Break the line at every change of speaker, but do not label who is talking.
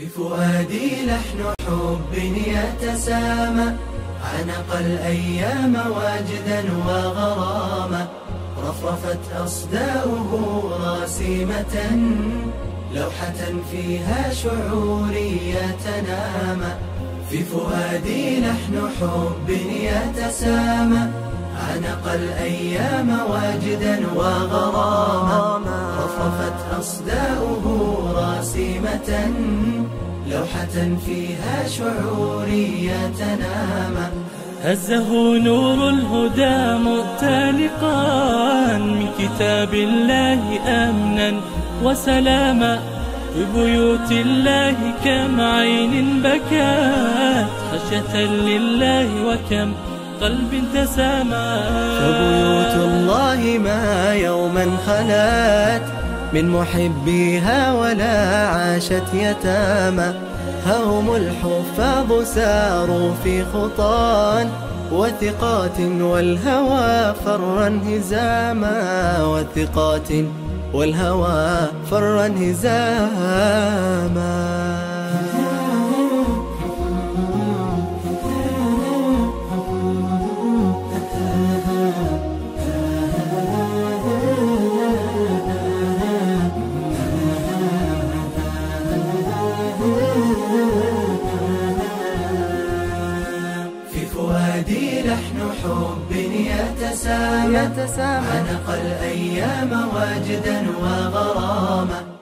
في فؤادي لحن حب يتسامى، عنق الأيام واجدا وغراما، رفرفت أصداؤه راسمة، لوحة فيها شعوري يتنامى. في فؤادي لحن حب يتسامى، عنق الأيام واجدا وغراما، رفرفت أصداؤه راسمة، لوحة فيها شعوري يتنامى.
هزه نور الهدى متالقا من كتاب الله أمنا وسلاما، ببيوت الله كم عين بكت خشية لله وكم قلب تسامى.
فبيوت الله ما يوما خلت من محبيها ولا عاشت يتامى، هم الحفاظ ساروا في خطان وثقات، والهوى فر انهزاما، وثقات والهوى فر انهزاما. في فؤادي لحن حب يتسامى، عنق الأيام واجدا وغراما،